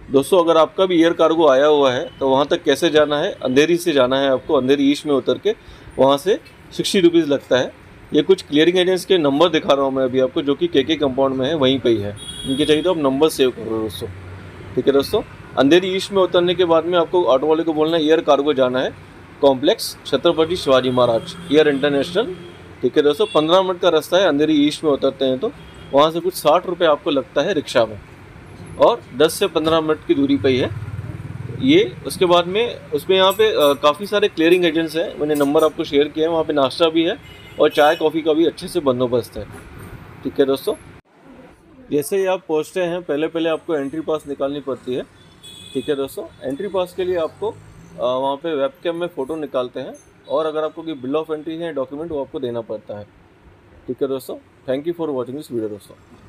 दोस्तों अगर आपका भी एयर कार्गो आया हुआ है तो वहाँ तक कैसे जाना है, अंधेरी से जाना है आपको, अंधेरी ईस्ट में उतर के वहाँ से 60 रुपीज़ लगता है। ये कुछ क्लियरिंग एजेंट्स के नंबर दिखा रहा हूँ मैं अभी आपको, जो कि के कंपाउंड में है, वहीं पे ही है। इनके चाहिए तो आप नंबर सेव करो दोस्तों। ठीक है दोस्तों, अंधेरी ईस्ट में उतरने के बाद में आपको ऑटो वाले को बोलना है एयर कार्गो जाना है, complex Chhatrapati Shivaji Maharaj air international. ठीक है दोस्तों, 15 मिनट का रास्ता है अंधेरी ईस्ट में उतरते हैं तो। वहाँ से कुछ 60 रुपये आपको लगता है रिक्शा में, और 10 से 15 मिनट की दूरी पे ही है ये। उसके बाद में उसमें यहाँ पे काफ़ी सारे क्लियरिंग एजेंट्स हैं, मैंने नंबर आपको शेयर किया है। वहाँ पे नाश्ता भी है और चाय कॉफ़ी का भी अच्छे से बंदोबस्त है। ठीक है दोस्तों, जैसे ही आप पहुँचते हैं पहले पहले आपको एंट्री पास निकालनी पड़ती है। ठीक है दोस्तों, एंट्री पास के लिए आपको वहाँ पे वेबकैम में फ़ोटो निकालते हैं, और अगर आपको कोई बिल ऑफ एंट्री है डॉक्यूमेंट वो आपको देना पड़ता है। ठीक है दोस्तों, thank you for watching this video दोस्तों।